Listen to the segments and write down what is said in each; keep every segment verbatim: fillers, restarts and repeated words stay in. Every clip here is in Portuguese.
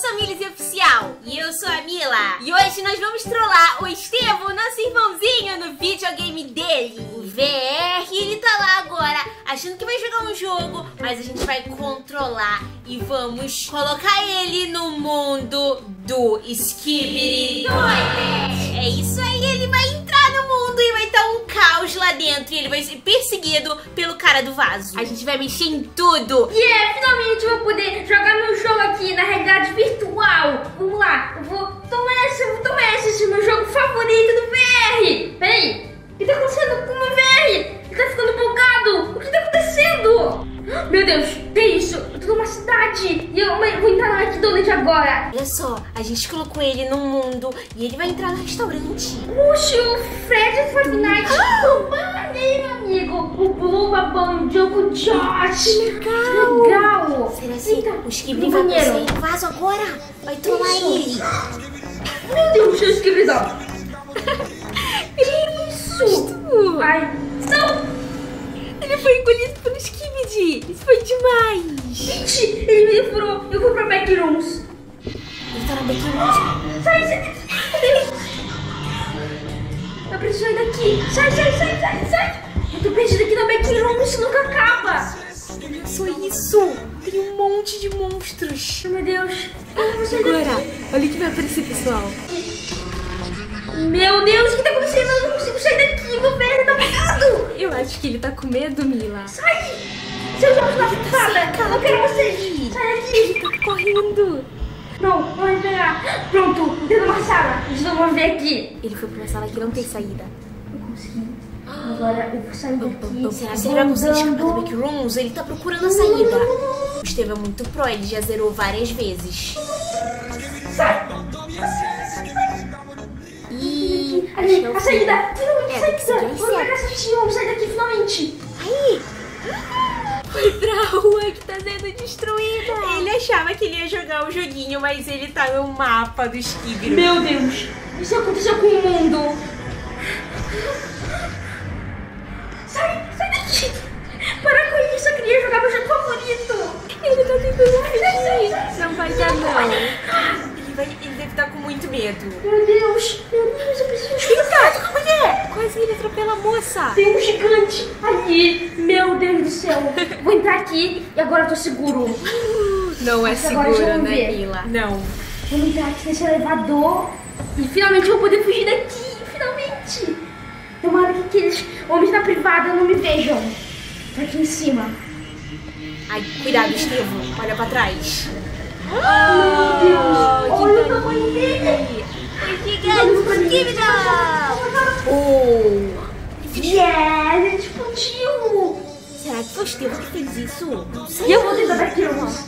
sou a Milly Oficial. E eu sou a Mila. E hoje nós vamos trollar o Estevo, nosso irmãozinho, no videogame dele, O V R. ele tá lá agora, achando que vai jogar um jogo, mas a gente vai controlar e vamos colocar ele no mundo do Skibidi Toilet. É isso aí, Ele vai entrar no mundo e vai estar um caos lá dentro e ele vai ser perseguido pelo cara do vaso. A gente vai mexer em tudo. E yeah, finalmente eu vou poder jogar meu jogo aqui na realidade virtual. Vamos lá, eu vou tomar esse, eu vou tomar esse, esse é meu jogo favorito do V R. Peraí, o que tá acontecendo com o meu V R? Ele tá ficando bugado. O que tá acontecendo? Meu Deus, que isso? Eu tô numa cidade e eu vou entrar no McDonald's agora. Olha só, a gente colocou ele no mundo e ele vai entrar no restaurante. Puxa, o Fred Five Nights. Ah! E aí, meu amigo? O Bluba Bom Jogo Josh. Legal. Legal. Será assim? Eita, O Skibidi no vai banheiro. sair do vaso agora. Vai trollar ele. Meu Deus, o Skibidi. Que isso? Ai, não. Ele foi engolido pelo Skibidi. Isso foi demais. Gente, ele me furou. Eu vou pra Backrooms. Ele tá na backyard. Sai, sai daqui. Meu Deus. Eu preciso sair daqui. Sai, sai, sai, sai, sai. Eu tô perdida aqui na Backrooms. Isso nunca acaba. Olha só isso. Tem um monte de monstros. Meu Deus. Eu vou sair Agora, daqui. olha o que vai aparecer, pessoal. Meu Deus, o que tá acontecendo? Eu não consigo sair daqui. Meu velho tá pegado. Eu acho que ele tá com medo, Mila. Sai. Seus jogos da fada. Eu não quero vocês. Sai daqui. Ele tá correndo. Não, não vai pegar. Pronto, dentro de uma sala. Eles não vão ver aqui. Ele foi pra uma sala que não tem saída. Eu consegui. Agora eu vou sair daqui. Será que ele vai conseguir escapar do andando. Backrooms? Ele tá procurando a saída. O Estevo é muito pro, ele já zerou várias vezes. Sai. Ih, Ali, achei a o saída. Finalmente, É, saída. tem que seguir Vamos pegar certo. certinho. Vamos sair daqui finalmente. Aí! Foi pra rua que tá sendo destruída. Ele achava que ele ia jogar o joguinho, mas ele tá no mapa do Skibidi. Meu Deus. Isso aconteceu com o mundo. Sai, sai daqui. Para com isso. Eu queria jogar meu jogo favorito. Ele tá tentando Sai, sai, sai, fugir. Não vai dar, não. Ele, vai, ele deve estar com muito medo. Meu Deus. Meu Deus, eu preciso escutar. Cuidado, como é? Quase ele atropela a moça. Tem um gigante ali. Meu Deus do céu. Vou entrar aqui e agora eu tô seguro. Não é Mas agora seguro, já vamos né, ver. Mila? Não. Vou entrar aqui nesse elevador e finalmente eu vou poder fugir daqui. Finalmente. Tomara que aqueles homens da privada não me vejam. Tô aqui em cima. Ai, cuidado, Estevo. Olha pra trás. Meu Deus. que Olha o bonito. tamanho dele. Gigante Skibidi! Oh! Yeah, ele explodiu. Será que foi o Estevo que fez isso? Não E sei. eu vou tentar Backrooms.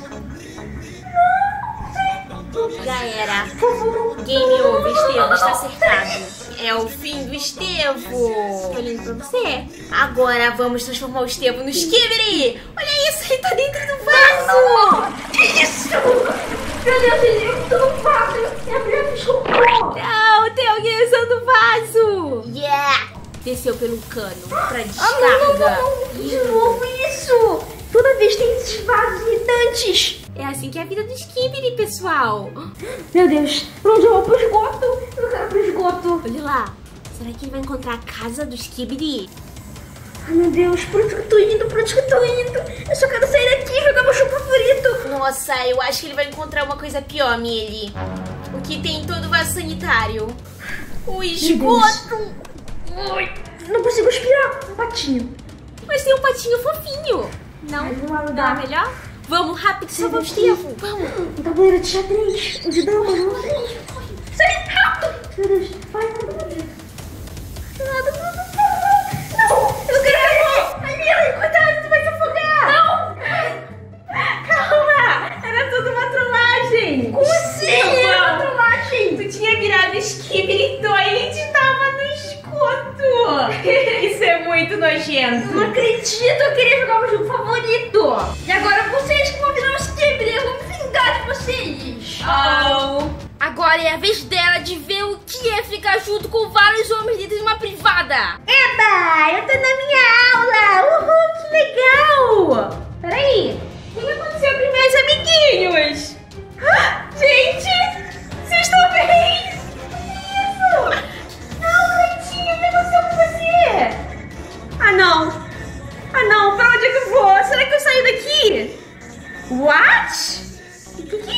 Já era. Game over, Estevo. Está acertado. É o fim do Estevo. Tô olhando pra você. Agora vamos transformar o Estevo no Skibidi. Olha isso, ele tá dentro do vaso. Que isso? Meu Deus, ele eu tô no vaso. Minha mulher me escapou. Não, tem alguém usando o vaso. Yeah. Desceu pelo cano pra Ah, não, não, descarga. não, não. De novo isso. Toda vez tem esses vasos irritantes. É assim que é a vida do Skibidi, pessoal. Meu Deus, pra onde eu vou? Pro esgoto? Eu não quero pro esgoto. Olha lá. Será que ele vai encontrar a casa do Skibidi? Ai, meu Deus, por onde que eu tô indo? Por onde que eu tô indo? Eu só quero sair daqui e jogar meu jogo favorito. Nossa, eu acho que ele vai encontrar uma coisa pior, Milly. O que tem em todo o vaso sanitário. O esgoto. Ai, não consigo respirar. Um patinho. Mas tem um patinho fofinho. Não? Ai, não vai Não é mudar. melhor? Vamos, rápido, salva o Sim, Estevo. Vamos. Um tabuleiro de xadrez. Um de damas, um xadrez. Sai, rápido. Meu Deus, vai, vai, vai. Nada, não, não, não. Não, eu quero cair. Ai, Mila, coitada, tu vai se afogar. Não. Calma, era tudo uma trollagem. Como assim? É uma trollagem. Tu tinha virado Skibidi Toilet e tava no esgoto. Isso é muito nojento. Não acredito, eu queria jogar meu jogo favorito. E agora vocês que vão virar os Skibidi, eu vou me vingar de vocês. Oh. Agora é a vez dela de ver o que é ficar junto com vários homens dentro de uma privada. Eba, eu tô na minha aula. Uhul, que legal. Peraí, o que aconteceu com meus amiguinhos? Ah, gente,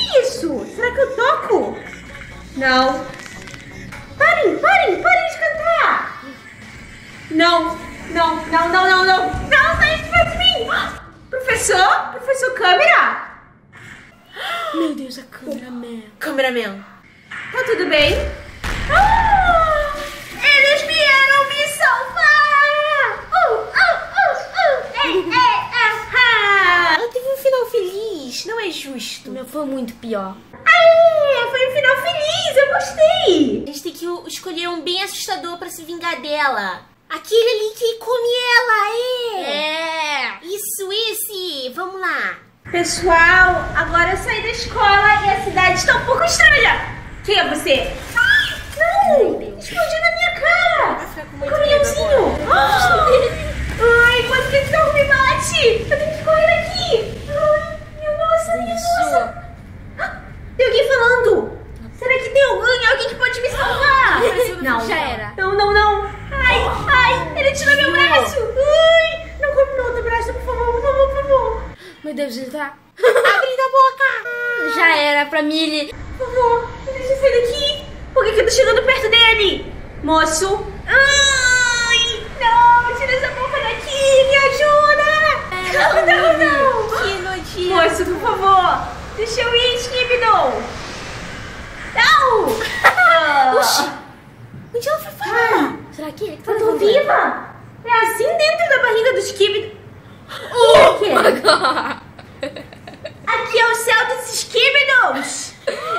que isso? Será que eu toco? Não. Parem, parem, parem de cantar. Não, não, não, não, não, não. Não, sai de perto de mim. Professor? Professor câmera? Meu Deus, a cameraman. Cameraman. Tá tudo bem? Ah, eles vieram me salvar! Uh, uh, uh, uh. Ei, ei, ah, ela teve um final feliz, não é justo. Meu foi muito pior. Aê, foi um final feliz, eu gostei. A gente tem que escolher um bem assustador pra se vingar dela. Aquele ali que come ela, é. É. Isso, esse. Vamos lá. Pessoal, agora eu saí da escola e a cidade está um pouco estranha. Quem é você? Ai, não! Explodiu na minha cara! Caminhãozinho! Ai, quase que esse carro me bate! Eu tenho que correr daqui! Ai, minha nossa, minha nossa! Ah, tem alguém falando! Será que tem alguém, alguém que pode me salvar? Não, já era. Não, não, não! Ai, ai, ele tirou meu braço! Ai, não come meu outro braço, por favor, por favor, por favor! Meu Deus, ele tá... Abre a boca! Já era pra Millie. Por favor, deixa eu sair daqui. Por que, que eu tô chegando perto dele? Moço. Ai, não, tira essa boca daqui, me ajuda. Não, não, não. Que nojinho. Moço, por favor, deixa eu ir, Skibidon. Não. Ah. Oxi. Onde ela foi parar? Será que ele tá Eu tô levando ela? viva? É assim dentro da barriga do Skibidon. Oh, que my God. Aqui é o céu dos Skibidons.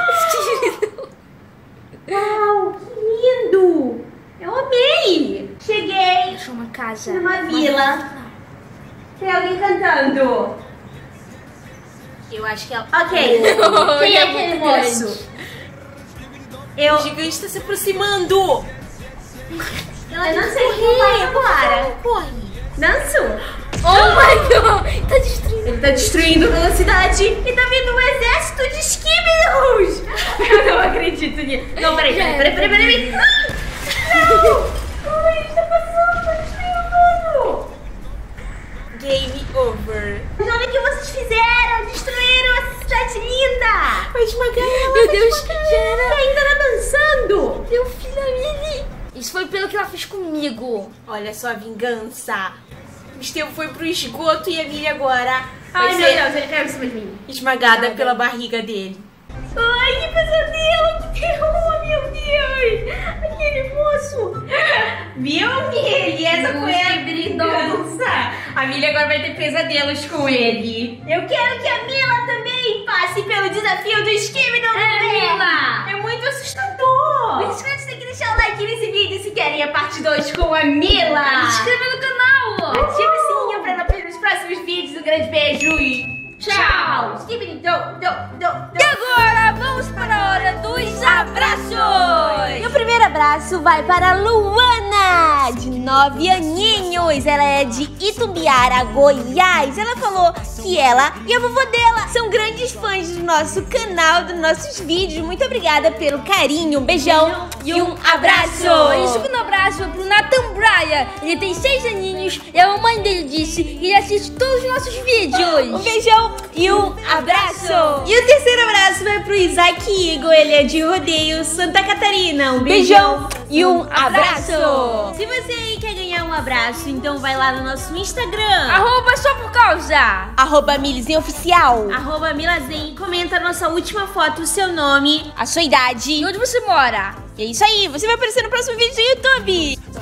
Uau, que lindo! Eu amei! Cheguei Achou uma casa. numa vila. Tem alguém cantando. Eu acho que é... Ok. Quem é aquele moço? Eu... O gigante está se aproximando. Eu não sei quem vai agora. Corre. Danço. Oh my God! Tá destruindo. Ele tá destruindo toda a cidade e tá vindo um exército de Skibidons! Eu não acredito nisso. Não, peraí, peraí, peraí, peraí, peraí. Não! Ai, ele tá passando, tá destruindo tudo! Game over. Mas olha o que vocês fizeram! Destruíram essa cidade linda! Vai esmagar ela, Meu vai Deus, esmagar já ela. era. Ainda tá dançando! Meu filho da Millie. Isso foi pelo que ela fez comigo. Olha só a vingança. O Estevão foi pro esgoto e a Millie agora Ai, vai meu ser Deus, ele caiu em cima de mim. esmagada pela barriga dele. Ai, que pesadelo, que terror, meu Deus! Aquele moço! Viu, Millie? Essa foi a vingança. A Millie agora vai ter pesadelos com ele. Eu quero que a Mila também passe pelo desafio do Skibidon. É, Mila! É muito assustador. Por isso que a gente tem que deixar o like nesse vídeo se querem a parte dois com a Mila. Se inscreva no canal. Ativa o sininho pra não perder os próximos vídeos. Um grande beijo e tchau! Skibidon, do, do, do. E agora vamos para a hora dos abraços. E o primeiro abraço vai para a Luana, de nove aninhos. Ela é de Itumbiara, Goiás. Ela falou que ela e a vovó dela são grandes fãs do nosso canal, dos nossos vídeos. Muito obrigada pelo carinho. Um beijão e um abraço. E o segundo abraço é pro Nathan Braia. Ele tem seis aninhos e a mamãe dele disse que ele assiste todos os nossos vídeos. Um beijão e um abraço. E o terceiro abraço vai pro Isaac Igor, ele é de Rodeio, Santa Catarina. Um beijão, Beijão e um abraço. Se você aí quer ganhar um abraço, então vai lá no nosso Instagram, Arroba só por causa. Arroba Milizinho Oficial. arroba Milazen, comenta a nossa última foto, o seu nome. A sua idade. E onde você mora? E é isso aí, você vai aparecer no próximo vídeo do YouTube.